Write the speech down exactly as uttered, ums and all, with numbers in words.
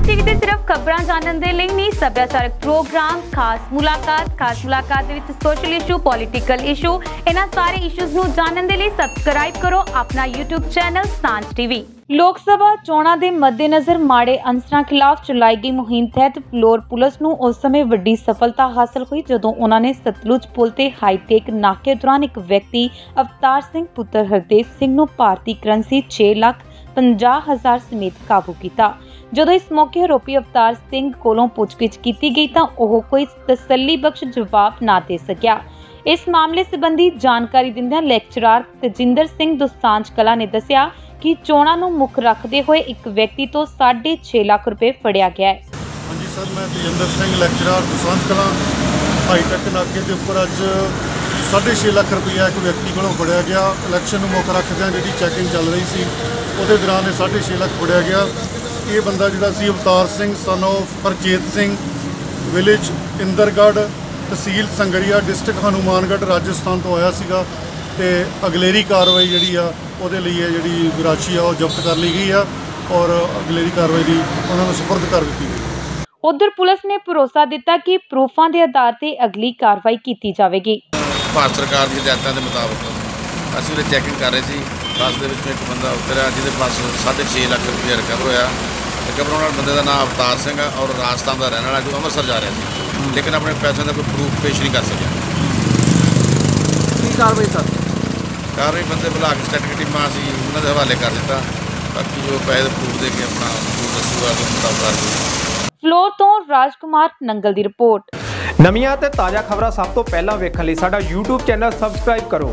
TV ते सिर्फ खबरां जानने दे लई नहीं, सभ्याचारक प्रोग्राम, खास मुलाकात खास मुलाकात दे विच सोशल इशू, पॉलिटिकल इशू, इन्हां सारे इशूज़ नूं जानने दे लई सबसक्राइब करो अपना यूट्यूब चैनल सांझ टीवी। लोक सभा चोणां दे मद्देनज़र माड़े अंसरां खिलाफ चलाई गई मुहिम तहत फ्लोर पुलिस नूं उस समय वड्डी सफलता हासिल हुई जदों उन्हां ने सतलुज पुल ते हाईटेक नाके दौरान एक व्यक्ति अवतार सिंह पुत्र हरदेव सिंह नूं भारती करंसी छे लाख पंजाह हज़ार समेत काबू किया। जदों इस मौके आरोपी अवतार सिंह कोलों पुछगिछ की गई तां ओह कोई तसल्ली बख्श जवाब ना दे सकिया। इस मामले संबंधी जानकारी दिंदियां लेक्चरार तजिंदर सिंह दोसांझ कला ने दस्सिया कि चोणां नूं मुख रखते हुए एक व्यक्ति तो साढ़े छे लाख रुपए फड़िया गया है। हाँ जी सर, मैं तजिंदर सिंह लेक्चरार दोसांझ कला हाईटेक नाके के उपर अज साढ़े छे लाख रुपया एक व्यक्ति को फड़िया गया। इलैक्शन में मुख रखद्या जी चैकिंग चल रही सी, उहदे दौरान साढ़े छे लाख फड़िया गया। ये बंदा जिहड़ा सी Avtar Singh son of Harjeet Singh, village Indargarh, tehsil Sangaria, district Hanumangarh, Rajasthan तो आया सीगा ते अगलेरी कार्रवाई जिहड़ी आ उहदे लई है जिहड़ी राशि आ जब्त कर ली गई है और अगलेरी कार्रवाई दी उन्हां नूं सुपुर्द कर दी गई। उधर पुलिस ने भरोसा दिता कि प्रूफां दे आधार ते अगली कार्रवाई की जाएगी। भारत सरकार की हिदायतों के मुताबिक असीं उहदे चैकिंग कर रहे थे, बस दे विच एक बंदा उतरिया जिहदे पास साढ़े छे लाख रुपया रिकवर होया। रिकवर होने वाले बंदे का नाम अवतार सिंह है और राजस्थान का रहने वाला जो अमृतसर जा रहा था, लेकिन अपने पैसों का कोई प्रूफ पेश नहीं कर सकिया। कार्रवाई सर कार्रवाई बंदे बुला के स्टैटिक टीमां असीं उन्हां दे हवाले कर दिता, बाकी जो पैसे प्रूफ दे के अपना प्रूफ दसूगा कि मुताबिक कर। फ्लोर तो राजकुमार नंगल की रिपोर्ट। नवीं ते ताज़ा खबरां सब तो पहला वेखण लई साडा यूट्यूब चैनल सबसक्राइब करो